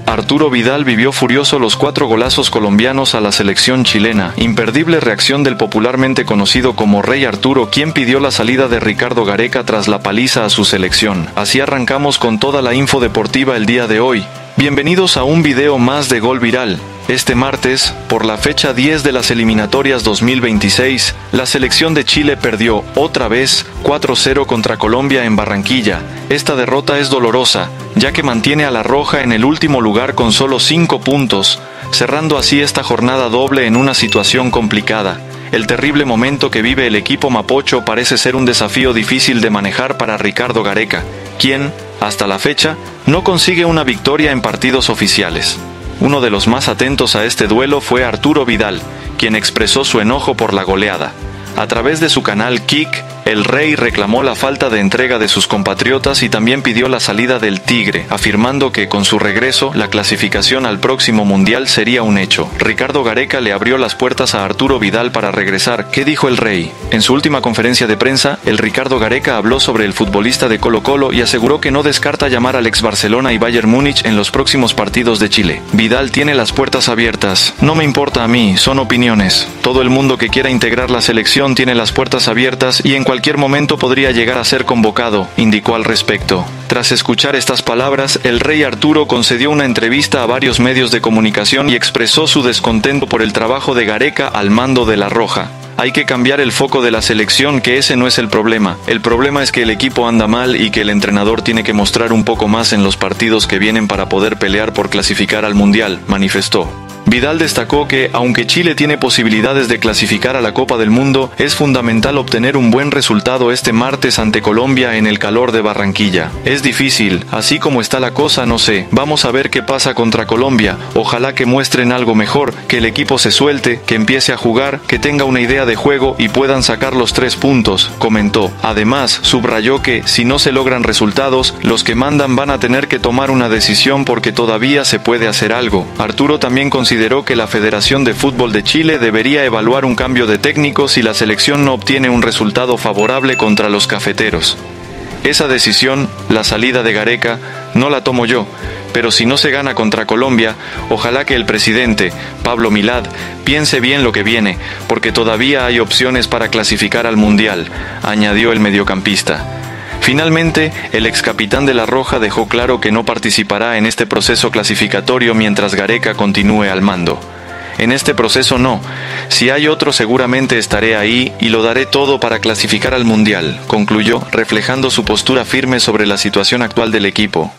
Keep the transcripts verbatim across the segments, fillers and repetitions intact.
Arturo Vidal vivió furioso los cuatro golazos colombianos a la selección chilena. Imperdible reacción del popularmente conocido como Rey Arturo, quien pidió la salida de Ricardo Gareca tras la paliza a su selección. Así arrancamos con toda la info deportiva el día de hoy. Bienvenidos a un video más de Gol Viral. Este martes, por la fecha diez de las eliminatorias dos mil veintiséis, la selección de Chile perdió, otra vez, cuatro cero contra Colombia en Barranquilla. Esta derrota es dolorosa, ya que mantiene a la Roja en el último lugar con solo cinco puntos, cerrando así esta jornada doble en una situación complicada. El terrible momento que vive el equipo mapocho parece ser un desafío difícil de manejar para Ricardo Gareca, quien, hasta la fecha, no consigue una victoria en partidos oficiales. Uno de los más atentos a este duelo fue Arturo Vidal, quien expresó su enojo por la goleada. A través de su canal Kick, el Rey reclamó la falta de entrega de sus compatriotas y también pidió la salida del Tigre, afirmando que con su regreso la clasificación al próximo Mundial sería un hecho. Ricardo Gareca le abrió las puertas a Arturo Vidal para regresar. ¿Qué dijo el Rey? En su última conferencia de prensa, el Ricardo Gareca habló sobre el futbolista de Colo-Colo y aseguró que no descarta llamar al ex Barcelona y Bayern Múnich en los próximos partidos de Chile. Vidal tiene las puertas abiertas. No me importa a mí, son opiniones. Todo el mundo que quiera integrar la selección tiene las puertas abiertas y en cualquier momento podría llegar a ser convocado, indicó al respecto. Tras escuchar estas palabras, el Rey Arturo concedió una entrevista a varios medios de comunicación y expresó su descontento por el trabajo de Gareca al mando de la Roja. Hay que cambiar el foco de la selección, que ese no es el problema. El problema es que el equipo anda mal y que el entrenador tiene que mostrar un poco más en los partidos que vienen para poder pelear por clasificar al Mundial, manifestó. Vidal destacó que, aunque Chile tiene posibilidades de clasificar a la Copa del Mundo, es fundamental obtener un buen resultado este martes ante Colombia en el calor de Barranquilla. Es difícil, así como está la cosa, no sé. Vamos a ver qué pasa contra Colombia. Ojalá que muestren algo mejor, que el equipo se suelte, que empiece a jugar, que tenga una idea de juego y puedan sacar los tres puntos, comentó. Además, subrayó que, si no se logran resultados, los que mandan van a tener que tomar una decisión porque todavía se puede hacer algo. Arturo también consideró Consideró que la Federación de Fútbol de Chile debería evaluar un cambio de técnico si la selección no obtiene un resultado favorable contra los cafeteros. Esa decisión, la salida de Gareca, no la tomo yo, pero si no se gana contra Colombia, ojalá que el presidente, Pablo Milad, piense bien lo que viene, porque todavía hay opciones para clasificar al Mundial, añadió el mediocampista. Finalmente, el ex capitán de la Roja dejó claro que no participará en este proceso clasificatorio mientras Gareca continúe al mando. En este proceso no. Si hay otro seguramente estaré ahí y lo daré todo para clasificar al Mundial, concluyó, reflejando su postura firme sobre la situación actual del equipo.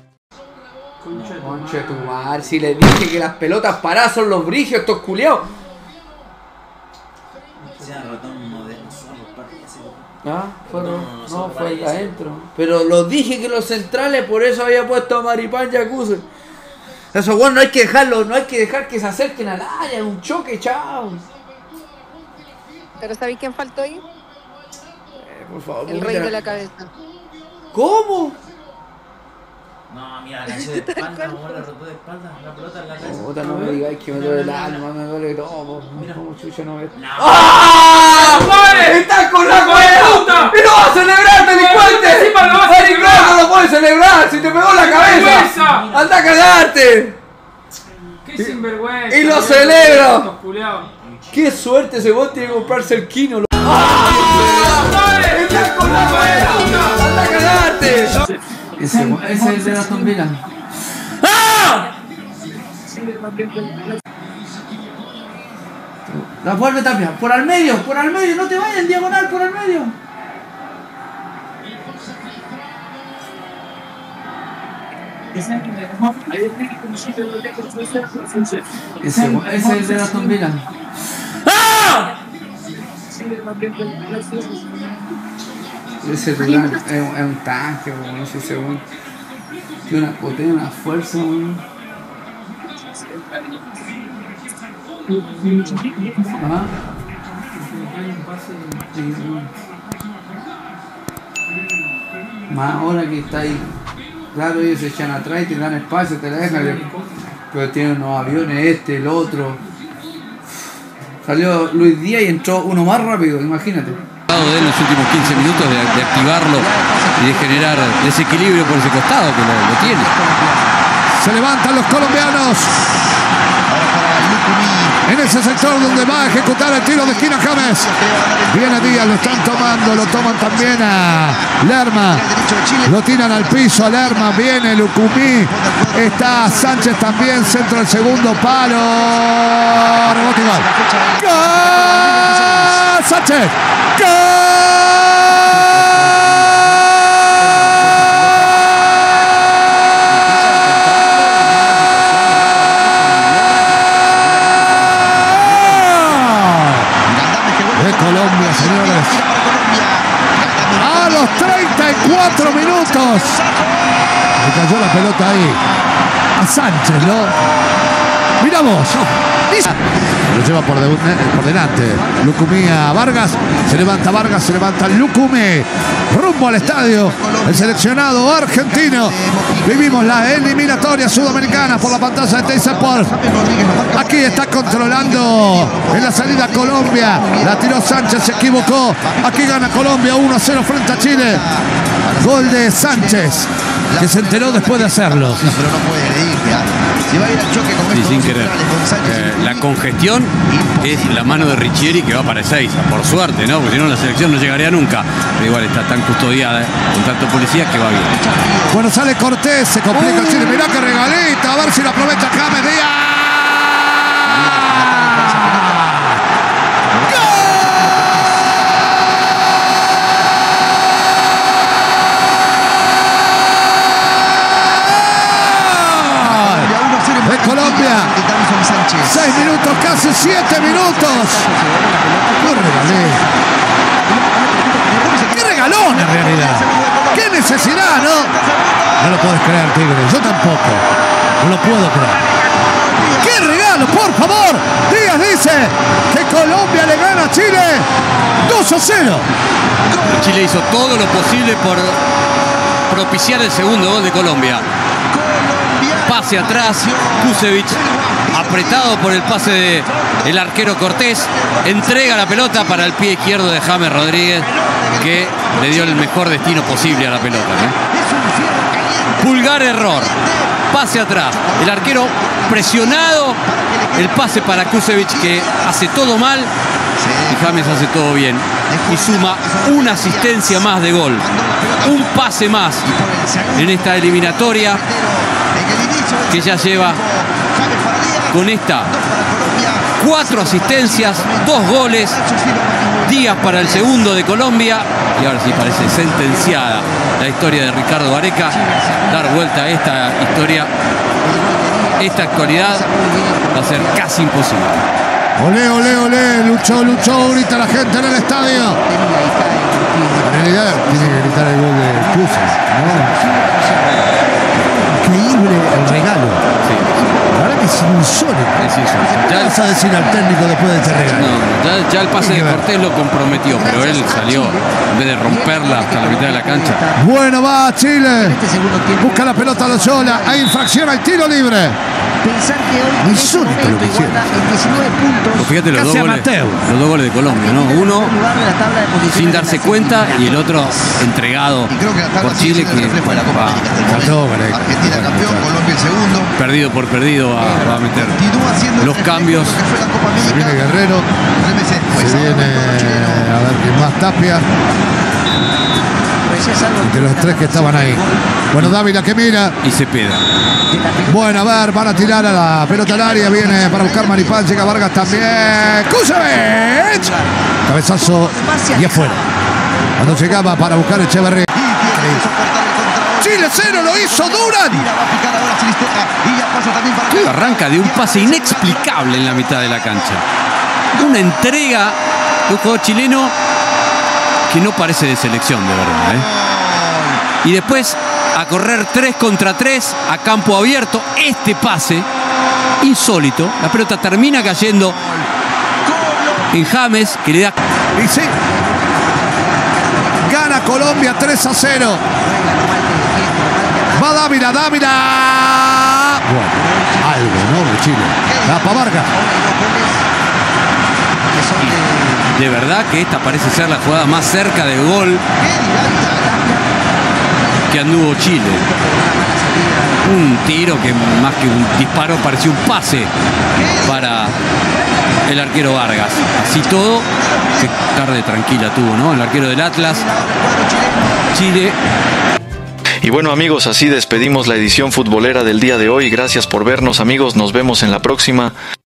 Concha de tu madre, si le dije que las pelotas paradas son los brigios, estos culiados. Ah, fue, no, no, no, fue ahí adentro. Pero lo dije que los centrales, por eso había puesto a Maripán Yacuza. Eso bueno, no hay que dejarlo, no hay que dejar que se acerquen al área, un choque, chao. ¿Pero sabéis quién faltó ahí? Eh, por favor, el rey de la cabeza. ¿Cómo? No, mira, la de espalda, amor, la rotó de espalda, la pelota en la cabeza. Puta, no me digáis que me duele el alma, me duele todo. Mira cómo chucha no me... No. ¡Ah! ¡Estás con la puta! ¡Y no vas a celebrar, delincuente! ¡Encima lo vas a celebrar! ¡No lo puedes celebrar! ¡Si te pegó en la cabeza! ¡Anda a cagarte! ¡Qué sinvergüenza! ¡Y lo celebro! ¡Qué suerte ese vos tiene que comprarse el Kino! ¡Ah! ¡Estás con la puta! ¡Anda a cagarte! Ese, ese es de Aston Villa. ¡Ah! La vuelve Tapia, por al medio, por al medio, no te vayas en diagonal, por al medio. Ese, ese es de Aston Villa. ¡Ah! Ese Durán es, es un tanque, bueno, ese segundo. Tiene una potencia, una fuerza, bueno. Ajá. Más ahora que está ahí. Claro, ellos se echan atrás y te dan espacio, te la dejan. Pero tienen unos aviones, este, el otro. Salió Luis Díaz y entró uno más rápido, imagínate. De en los últimos quince minutos de, de activarlo y de generar desequilibrio por ese costado que lo, lo tiene. Se levantan los colombianos. En ese sector donde va a ejecutar el tiro de esquina James. Viene Díaz, lo están tomando, lo toman también a Lerma. Lo tiran al piso a Lerma, viene Lucumí. Está Sánchez también, centro del segundo palo. Rebote y gol. ¡Gol! Sánchez. ¡Gol! Colombia, señores. A los treinta y cuatro minutos. Le cayó la pelota ahí. A Sánchez, ¿no? Mira vos. Lo lleva por, de, por delante. Lucumí a Vargas. Se levanta Vargas, se levanta Lucumí. Rumbo al estadio. El seleccionado argentino. Vivimos la eliminatoria sudamericana por la pantalla de Teis Sport. Aquí está controlando en la salida Colombia. La tiró Sánchez, se equivocó. Aquí gana Colombia uno a cero frente a Chile. Gol de Sánchez, que se enteró después de hacerlo. Pero no puede ir, si va a ir al choque con sí, sin querer. Eh, la congestión es la mano de Richieri que va para Ezeiza, por suerte, ¿no? Porque si no la selección no llegaría nunca. Pero igual está tan custodiada, ¿eh? Con tanto policía que va bien. Bueno, sale Cortés, se complica uh. Chile. Mirá que regalita, a ver si la aprovecha James Díaz. Colombia, seis minutos, casi siete minutos. ¡Qué regalé! ¡Qué regalón en realidad! ¡Qué necesidad, no! No lo puedes creer, Tigre, yo tampoco. No lo puedo creer. ¡Qué regalo, por favor! Díaz dice que Colombia le gana a Chile dos a cero. Chile hizo todo lo posible por propiciar el segundo gol de Colombia. Pase atrás, Kusevich, apretado por el pase de el arquero Cortés, entrega la pelota para el pie izquierdo de James Rodríguez, que le dio el mejor destino posible a la pelota, ¿eh? Pulgar error, pase atrás, el arquero presionado, el pase para Kusevich, que hace todo mal, y James hace todo bien, y suma una asistencia más de gol, un pase más en esta eliminatoria, que ya lleva con esta cuatro asistencias, dos goles. Díaz para el segundo de Colombia, y ahora sí parece sentenciada la historia de Ricardo Gareca. Dar vuelta a esta historia, esta actualidad, va a ser casi imposible. Olé, olé, olé, luchó, luchó, grita la gente en el estadio. En realidad tiene que gritar el gol de Cruz, ¿no? Increíble el regalo. Sí, sí. La verdad que es insólito. Es insólito. ¿Qué vas a decir al técnico después de este regalo? No, ya, ya el pase de Cortés lo comprometió, pero él salió en vez de romperla hasta la mitad de la cancha. Bueno, va Chile. Busca la pelota a Loyola. Hay infracción al tiro libre. Pensar que hoy insólito lo que hicieron. Fíjate los dos, goles, los dos goles de Colombia, ¿no? Uno sin darse cuenta y el otro entregado por Chile, que va, Argentina campeón, Colombia el segundo. Perdido por perdido va, va a meter los cambios. Se viene Guerrero, se viene a ver quién más, Tapia. De los tres que estaban ahí. Bueno, Dávila que mira. Y Cepeda. Bueno, a ver, van a tirar a la pelota al área. Viene para buscar Maripán. Llega Vargas también. Kusevich. Cabezazo y afuera. Cuando llegaba para buscar Echeverría. Chile cero, lo hizo Durán. Todo arranca de un pase inexplicable en la mitad de la cancha. Una entrega de un jugador chileno que no parece de selección, de verdad, ¿eh? Y después a correr tres contra tres a campo abierto. Este pase insólito. La pelota termina cayendo en James, que le da... Y sí, gana Colombia tres a cero. Va Dávila, Dávila. Bueno, algo, ¿no? De Chile. Va para Vargas. De verdad que esta parece ser la jugada más cerca de gol que anduvo Chile. Un tiro que más que un disparo pareció un pase para el arquero Vargas. Así todo, qué tarde tranquila tuvo, ¿no? El arquero del Atlas. Chile. Y bueno amigos, así despedimos la edición futbolera del día de hoy. Gracias por vernos amigos, nos vemos en la próxima.